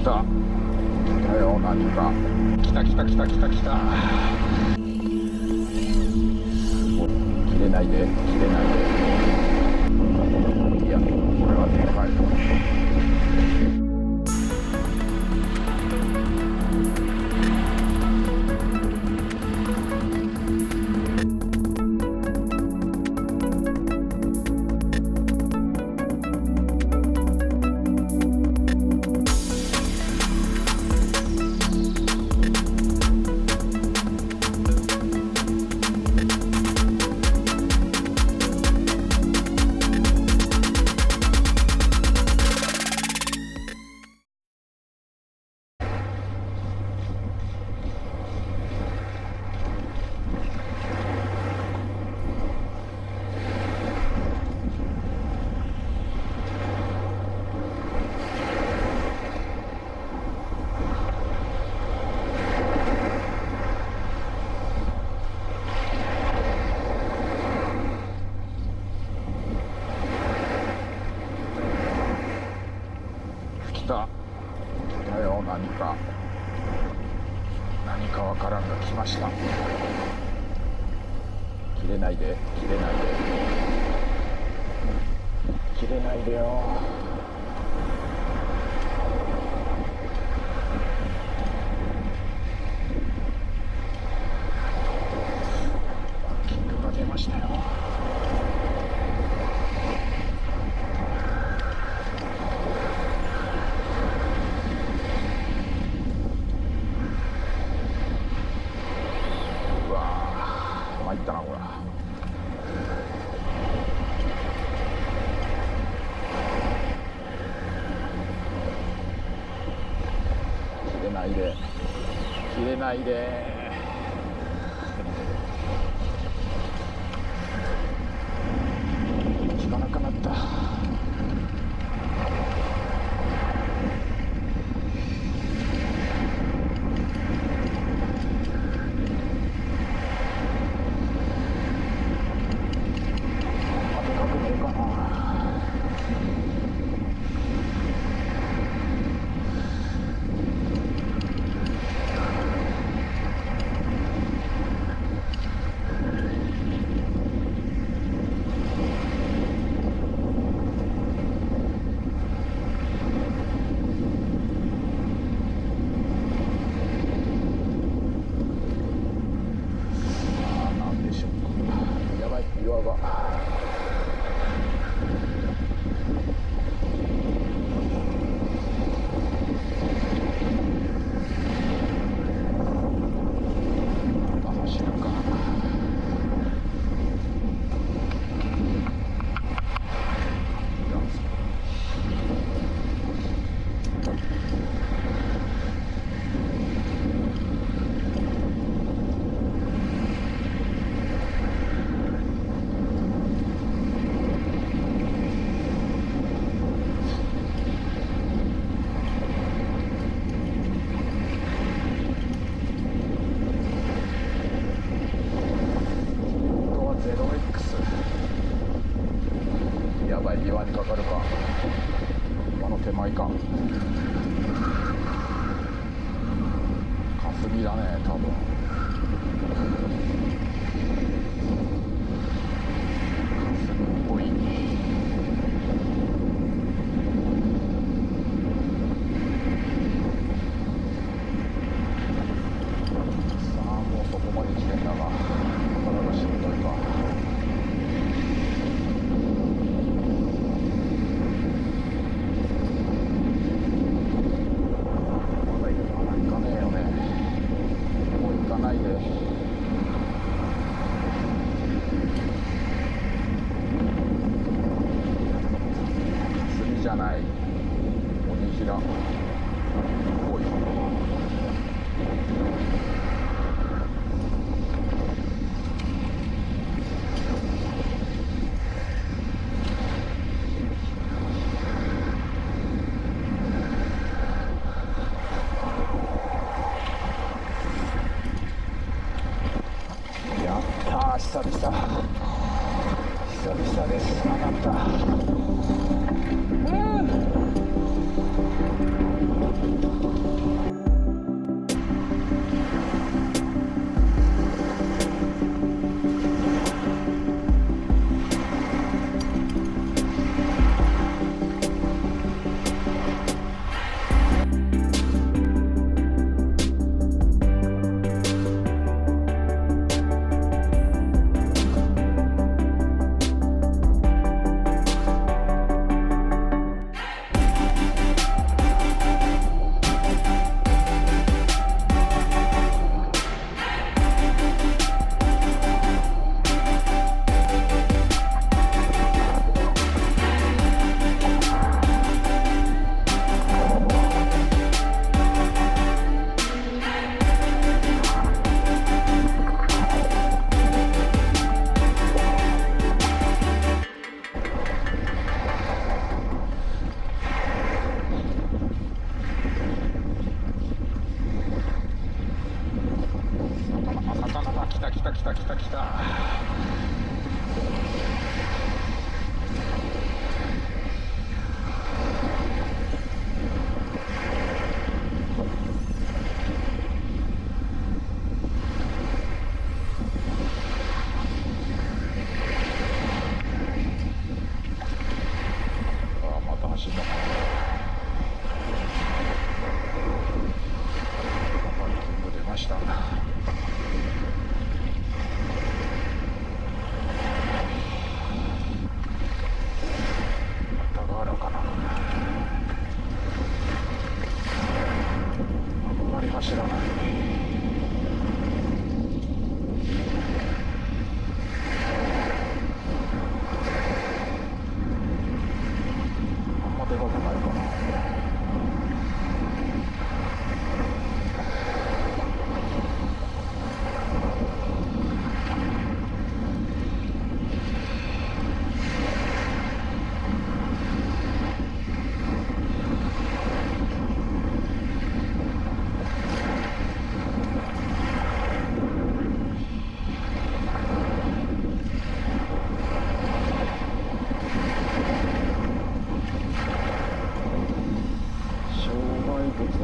た。来たよ、何か。来た来た来た来た来た。切れないで、切れないで。いや、これはでかい。来た。来たよ、何か。何かわからんが来ました。切れないで、切れないで。切れないでよ。キングが出ましたよ。参ったな、これ。切れないで、切れないで。効かなくなった。岩が。走るか。やばい、岩にかかるか。岩の手前か。霞だね、多分。霞っぽい。さあ、もうそこまで来てんだが、体がしんどいか。じゃない、鬼平。おい。やったー、久々。久々です。上がった。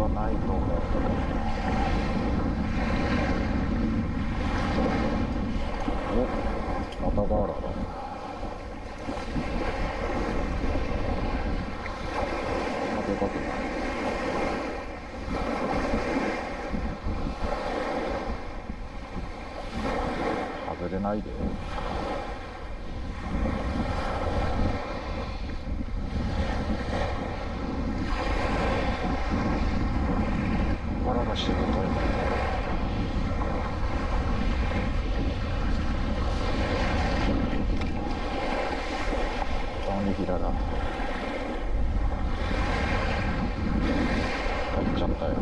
ないと思う。お、またガーラだ。でかくない。外れないで。ガラがしぶといね。ダンリヒラだ。入っちゃったよ。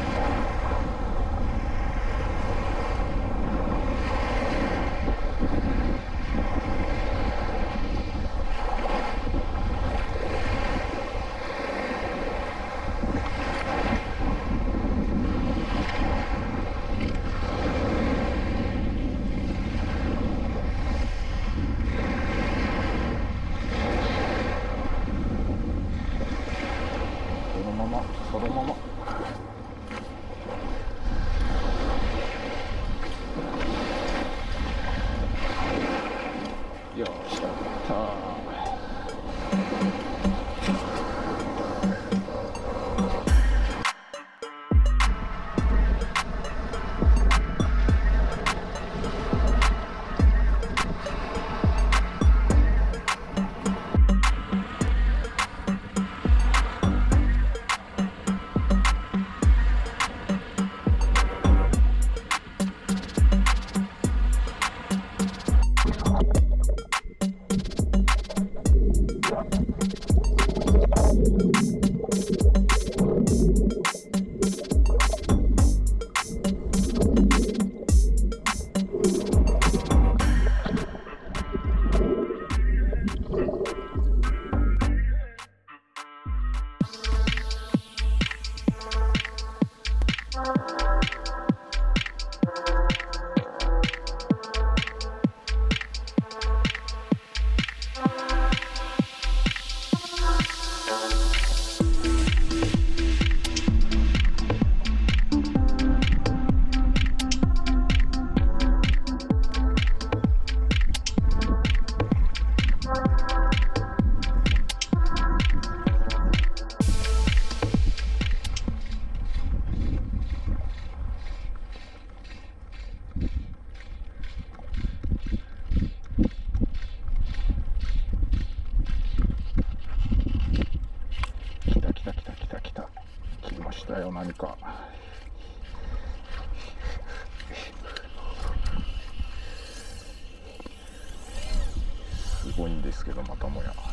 そのままよっしゃったー。来ましたよ、何か。すごいんですけど、またもや。バ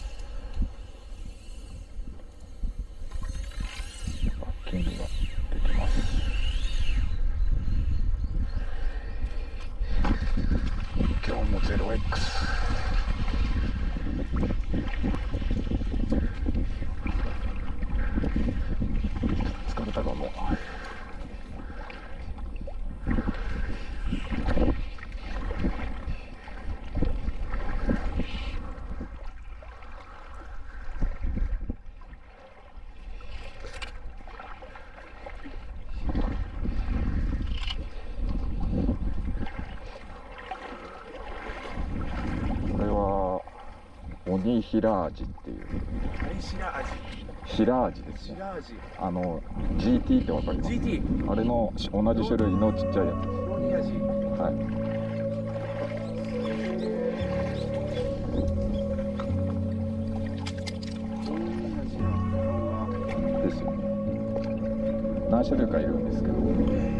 ッキングができます。今日も 0X。疲れたかも。これはオニヒラージっていう。 あれシラ味。 ヒラージですね。 シラ味。 GT ってわかります？ GT。 あれの同じ種類のちっちゃいやつです。 ロニ味。 はい。ですよね。何種類かいるんですけど。